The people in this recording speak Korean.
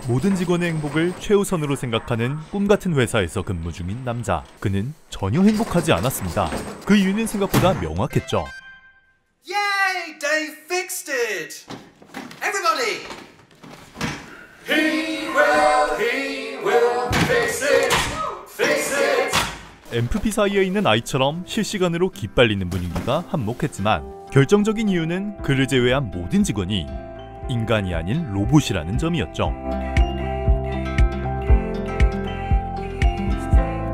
모든 직원의 행복을 최우선으로 생각하는 꿈같은 회사에서 근무 중인 남자. 그는 전혀 행복하지 않았습니다. 그 이유는 생각보다 명확했죠. Yay! Dave fixed it! Everybody! He will fix it, fix it. MFP 사이에 있는 아이처럼 실시간으로 기빨리는 분위기가 한몫했지만 결정적인 이유는 그를 제외한 모든 직원이 인간이 아닌 로봇이라는 점이었죠.